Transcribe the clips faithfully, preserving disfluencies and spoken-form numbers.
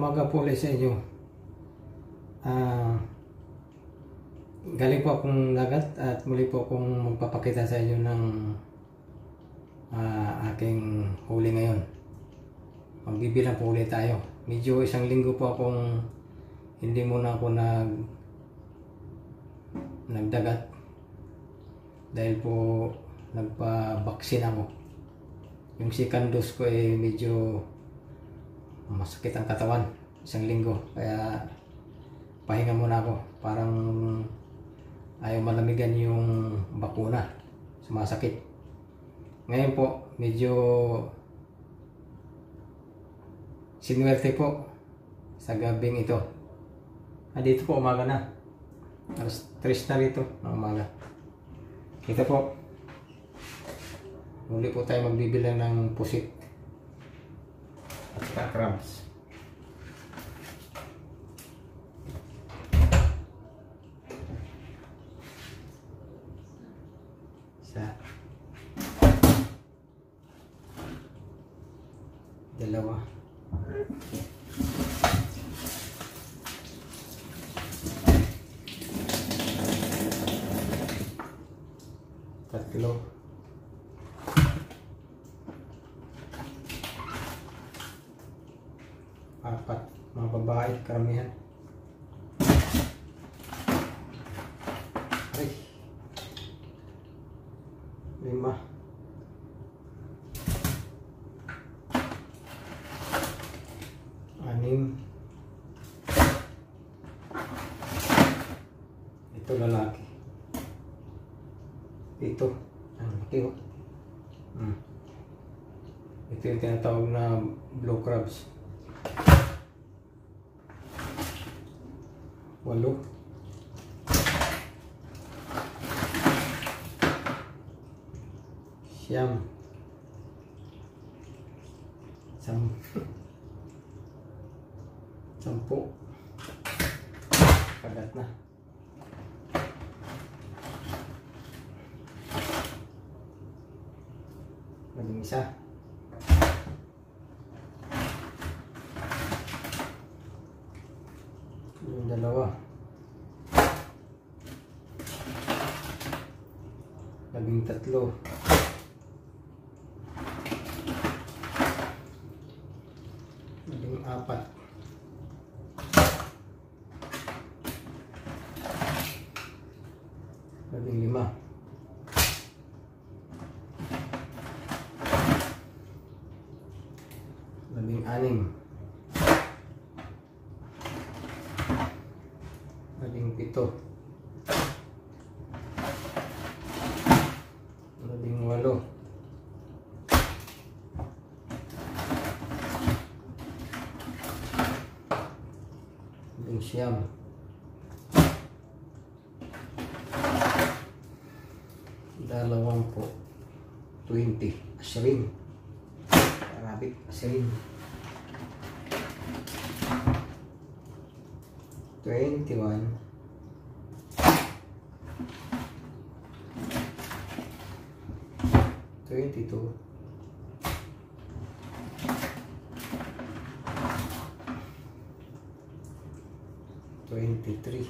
umaga po ulit sa inyo. Uh, galing po akong dagat at muli po akong magpapakita sa inyo ng uh, aking huli ngayon. Magbibilang po ulit tayo. Medyo isang linggo po akong hindi muna ako nag nagdagat dahil po nagpa-vaccine ako. Yung second dose ko eh medyo masakit ang katawan, isang linggo, kaya pahinga muna ako. Parang ayaw malamigan yung bakuna, sumasakit. Ngayon po medyo sinuwerte po sa gabing ito. Ah, dito po umaga na, alas tres na rito ng umaga. Ito po, muli po tayo magbibilang ng pusit at saka crabs. Isa, dalawa, tatlo, apat, mga babae, karamihan. Ay, lima, anim, ito lalaki, ito, ang laki oh. Hmm. Ito yung tinatawag na blue crabs. Walo, siyam, sam sampu, kagat na, labing isa, yung dalawa, labing tatlo, labing apat, labing lima, labing anim, labing pito, labing walo, labing siyam, dalawampu, twenty, asrin, Arabic, asrin, twenty-one, twenty-two, twenty-three,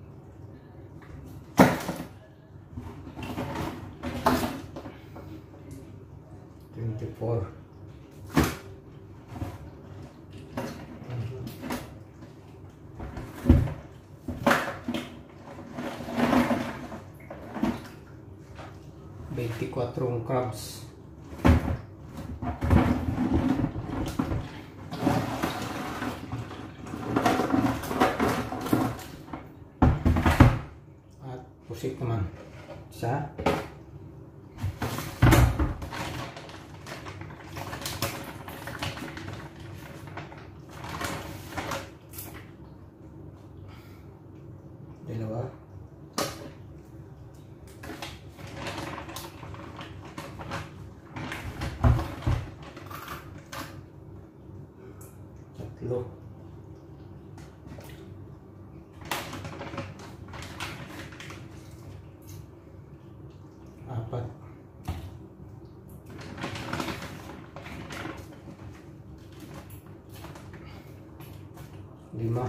twenty-four, twenty-four crabs, at pusit naman isa, dalawa, tatlo, apat, lima,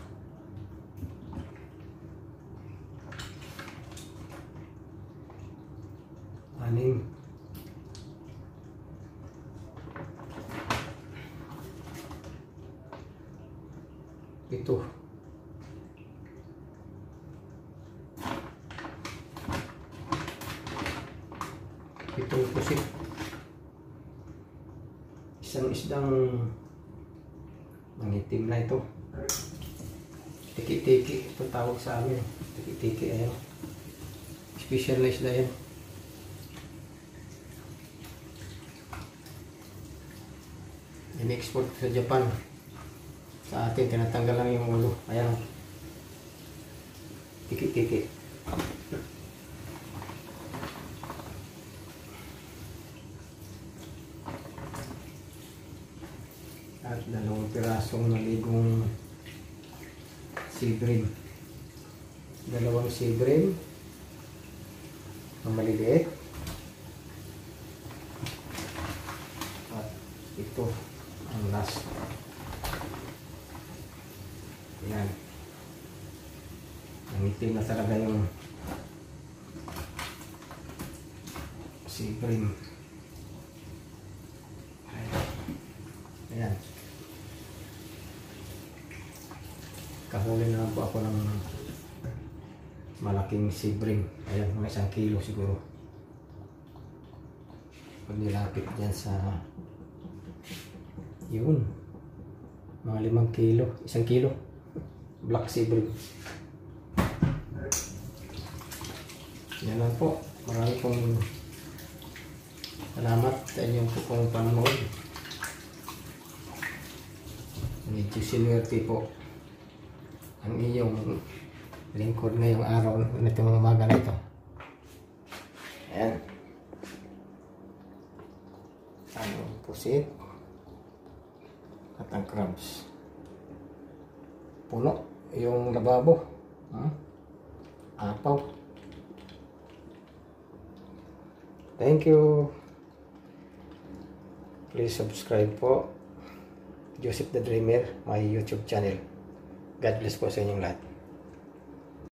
anim, pito, pitong pusit, isang isdang mangitim na ito, tiki-tiki ito tawag sa amin, tiki-tiki. Ayan, special na isda yan. In-export sa Japan. Sa atin tinatanggal lang yung ulo. Ayan, tiki-tiki. At dalawang pirasong naligong sibrim. Dalawang sibrim na maliliit. At ito ang last. Yan. Nangitim na talaga yung sibrim. Ayan. Kahuli na lang po ako ng malaking sibrim. Ayan, mga isang kilo siguro. Pag nilapit dyan sa yun, mga limang kilo, isang kilo black sibrim. Yan lang po. Marami pong salamat sa inyong pong panonood. Medyo sinuwerte po ang iyong lingkod ngayong araw nitong umaga na ito. Ayan. Ang pusit at ang crabs. Puno yung lababo. Hmm? Apaw. Thank you. Please subscribe po Joseph the Dreamer, my YouTube channel. God bless po sa inyong lahat.